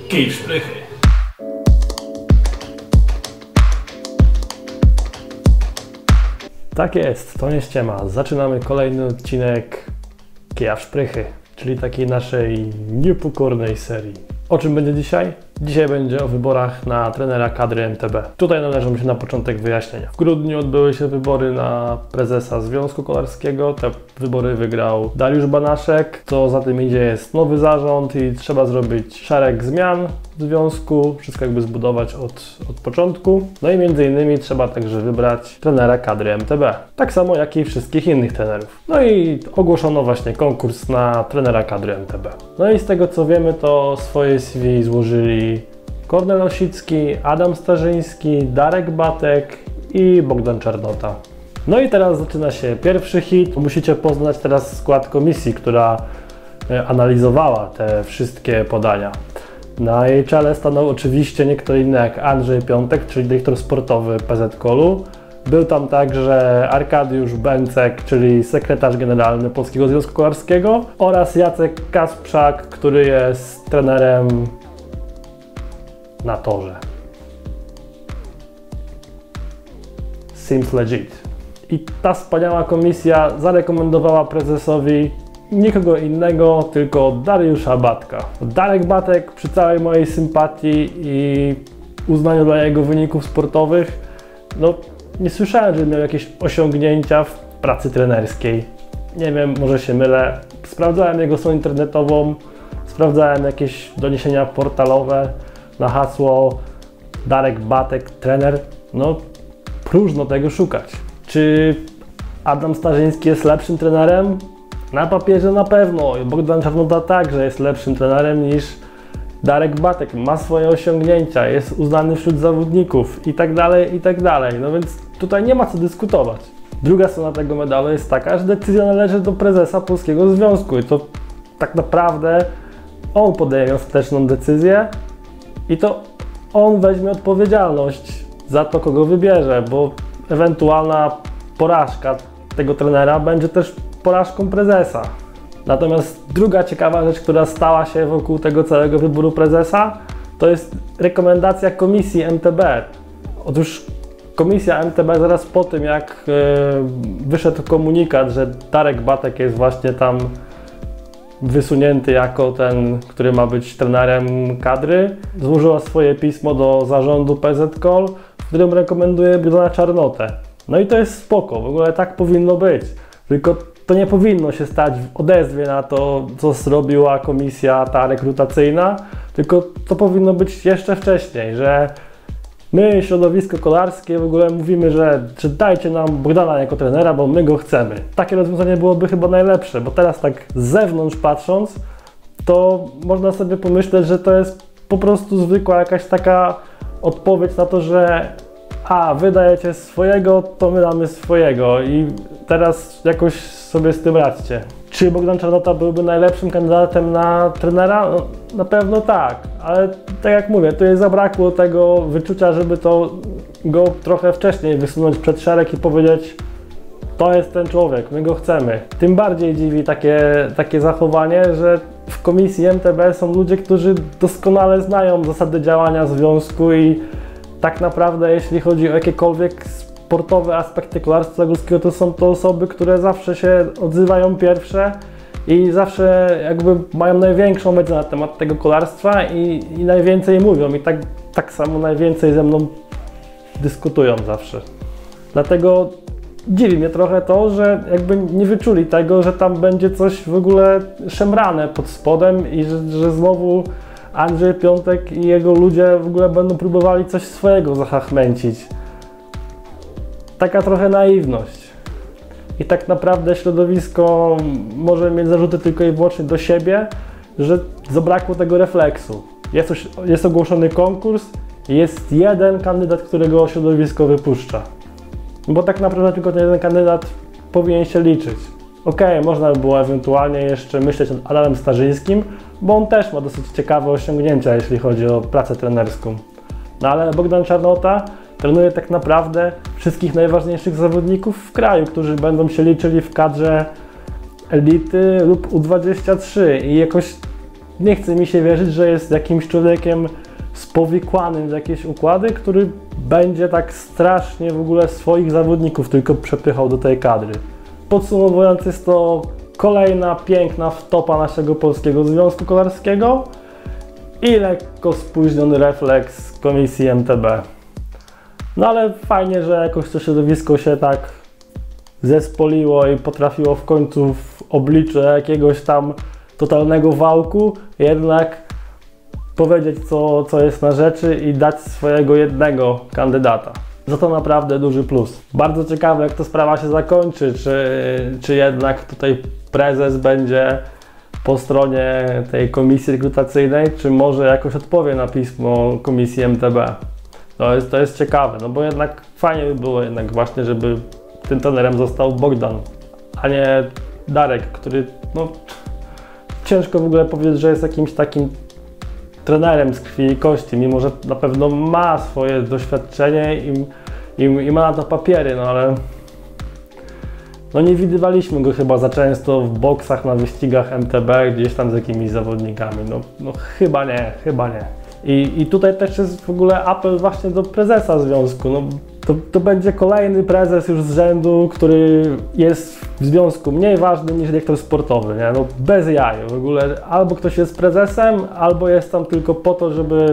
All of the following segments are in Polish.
Kij w szprychy. Tak jest, to nie ściema. Zaczynamy kolejny odcinek Kija w szprychy, czyli takiej naszej niepokornej serii. O czym będzie dzisiaj? Dzisiaj będzie o wyborach na trenera kadry MTB. Tutaj należą się na początek wyjaśnienia. W grudniu odbyły się wybory na prezesa Związku Kolarskiego. Te wybory wygrał Dariusz Banaszek. Co za tym idzie, jest nowy zarząd i trzeba zrobić szereg zmian w związku. Wszystko jakby zbudować od początku. No i między innymi trzeba także wybrać trenera kadry MTB. Tak samo jak i wszystkich innych trenerów. No i ogłoszono właśnie konkurs na trenera kadry MTB. No i z tego co wiemy, to swoje CV złożyli Kornel Osicki, Adam Starzyński, Darek Batek i Bogdan Czarnota. No i teraz zaczyna się pierwszy hit. Musicie poznać teraz skład komisji, która analizowała te wszystkie podania. Na jej czele stanął oczywiście nie kto inny jak Andrzej Piątek, czyli dyrektor sportowy PZKOL-u. Był tam także Arkadiusz Bęcek, czyli sekretarz generalny Polskiego Związku Kolarskiego oraz Jacek Kasprzak, który jest trenerem na torze. Seems legit. I ta wspaniała komisja zarekomendowała prezesowi nikogo innego, tylko Dariusza Batka. Darek Batek, przy całej mojej sympatii i uznaniu dla jego wyników sportowych, no nie słyszałem, że miał jakieś osiągnięcia w pracy trenerskiej. Nie wiem, może się mylę. Sprawdzałem jego stronę internetową, sprawdzałem jakieś doniesienia portalowe na hasło Darek Batek, trener. No, próżno tego szukać. Czy Adam Starzyński jest lepszym trenerem? Na papierze na pewno. Bogdan Czarnota także jest lepszym trenerem niż Darek Batek. Ma swoje osiągnięcia, jest uznany wśród zawodników i tak dalej, i tak dalej. No więc tutaj nie ma co dyskutować. Druga strona tego medalu jest taka, że decyzja należy do prezesa Polskiego Związku i to tak naprawdę on podejmie ostateczną decyzję i to on weźmie odpowiedzialność za to, kogo wybierze, bo ewentualna porażka tego trenera będzie też porażką prezesa. Natomiast druga ciekawa rzecz, która stała się wokół tego całego wyboru prezesa, to jest rekomendacja komisji MTB. Otóż komisja MTB zaraz po tym, jak wyszedł komunikat, że Darek Batek jest właśnie tam wysunięty jako ten, który ma być trenerem kadry, złożyła swoje pismo do zarządu PZKOL, w którym rekomenduje Bogdana Czarnotę. No i to jest spoko, w ogóle tak powinno być. Tylko to nie powinno się stać w odezwie na to, co zrobiła komisja ta rekrutacyjna, tylko to powinno być jeszcze wcześniej, że my, środowisko kolarskie, w ogóle mówimy, że dajcie nam Bogdana jako trenera, bo my go chcemy. Takie rozwiązanie byłoby chyba najlepsze, bo teraz tak z zewnątrz patrząc, to można sobie pomyśleć, że to jest po prostu zwykła jakaś taka odpowiedź na to, że wy dajecie swojego, to my damy swojego i teraz jakoś sobie z tym radźcie. Czy Bogdan Czarnota byłby najlepszym kandydatem na trenera? No, na pewno tak, ale tak jak mówię, tu jest zabrakło tego wyczucia, żeby to go trochę wcześniej wysunąć przed szereg i powiedzieć: to jest ten człowiek, my go chcemy. Tym bardziej dziwi takie zachowanie, że w komisji MTB są ludzie, którzy doskonale znają zasady działania związku i tak naprawdę, jeśli chodzi o jakiekolwiek sportowe aspekty kolarstwa górskiego, to są to osoby, które zawsze się odzywają pierwsze i zawsze jakby mają największą wiedzę na temat tego kolarstwa i najwięcej mówią i tak samo najwięcej ze mną dyskutują zawsze. Dlatego dziwi mnie trochę to, że jakby nie wyczuli tego, że tam będzie coś w ogóle szemrane pod spodem i że znowu Andrzej Piątek i jego ludzie w ogóle będą próbowali coś swojego zahachmęcić. Taka trochę naiwność. I tak naprawdę środowisko może mieć zarzuty tylko i wyłącznie do siebie, że zabrakło tego refleksu. Jest ogłoszony konkurs i jest jeden kandydat, którego środowisko wypuszcza. Bo tak naprawdę tylko ten jeden kandydat powinien się liczyć. Okej, można by było ewentualnie jeszcze myśleć nad Adamem Starzyńskim, bo on też ma dosyć ciekawe osiągnięcia, jeśli chodzi o pracę trenerską. No ale Bogdan Czarnota trenuje tak naprawdę wszystkich najważniejszych zawodników w kraju, którzy będą się liczyli w kadrze elity lub U23 i jakoś nie chce mi się wierzyć, że jest jakimś człowiekiem spowikłanym w jakieś układy, który będzie tak strasznie w ogóle swoich zawodników tylko przepychał do tej kadry. Podsumowując, jest to kolejna piękna wtopa naszego Polskiego Związku Kolarskiego i lekko spóźniony refleks komisji MTB. No ale fajnie, że jakoś to środowisko się tak zespoliło i potrafiło w końcu w obliczu jakiegoś tam totalnego wałku jednak powiedzieć, co jest na rzeczy i dać swojego jednego kandydata. Za to naprawdę duży plus. Bardzo ciekawe, jak ta sprawa się zakończy, czy jednak tutaj prezes będzie po stronie tej komisji rekrutacyjnej, czy może jakoś odpowie na pismo komisji MTB. To jest ciekawe, no bo jednak fajnie by było jednak właśnie, żeby tym trenerem został Bogdan, a nie Darek, który no ciężko w ogóle powiedzieć, że jest jakimś takim trenerem z krwi i kości, mimo że na pewno ma swoje doświadczenie i ma na to papiery, no ale no nie widywaliśmy go chyba za często w boksach, na wyścigach MTB, gdzieś tam z jakimiś zawodnikami, no chyba nie. I tutaj też jest w ogóle apel właśnie do prezesa związku, no to będzie kolejny prezes już z rzędu, który jest w związku mniej ważny niż dyrektor sportowy, nie? No bez jaj, w ogóle albo ktoś jest prezesem, albo jest tam tylko po to, żeby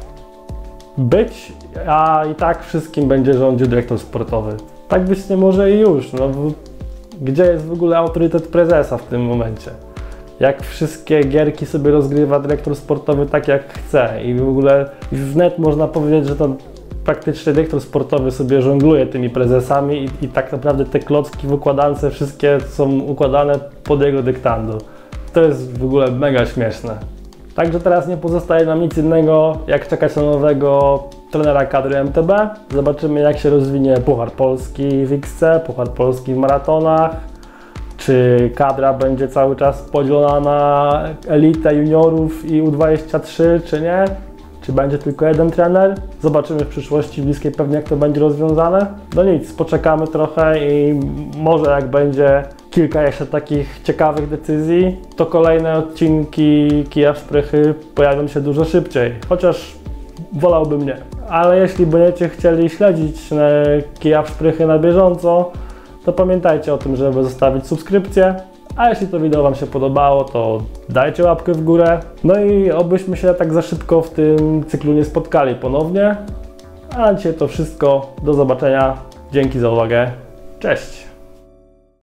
być, a i tak wszystkim będzie rządził dyrektor sportowy. Tak być nie może i już, no gdzie jest w ogóle autorytet prezesa w tym momencie? Jak wszystkie gierki sobie rozgrywa dyrektor sportowy tak jak chce i w ogóle wnet można powiedzieć, że to praktycznie dyrektor sportowy sobie żongluje tymi prezesami i tak naprawdę te klocki w układance wszystkie są układane pod jego dyktando. To jest w ogóle mega śmieszne. Także teraz nie pozostaje nam nic innego, jak czekać na nowego trenera kadry MTB. Zobaczymy, jak się rozwinie Puchar Polski w XC, Puchar Polski w maratonach. Czy kadra będzie cały czas podzielona na elitę juniorów i U23, czy nie? Czy będzie tylko jeden trener? Zobaczymy w przyszłości bliskiej pewnie, jak to będzie rozwiązane. No nic, poczekamy trochę i może jak będzie kilka jeszcze takich ciekawych decyzji, to kolejne odcinki Kija w Szprychy pojawią się dużo szybciej. Chociaż wolałbym nie. Ale jeśli będziecie chcieli śledzić Kija w Szprychy na bieżąco, to pamiętajcie o tym, żeby zostawić subskrypcję. A jeśli to wideo Wam się podobało, to dajcie łapkę w górę. No i obyśmy się tak za szybko w tym cyklu nie spotkali ponownie. A na dzisiaj to wszystko. Do zobaczenia. Dzięki za uwagę. Cześć!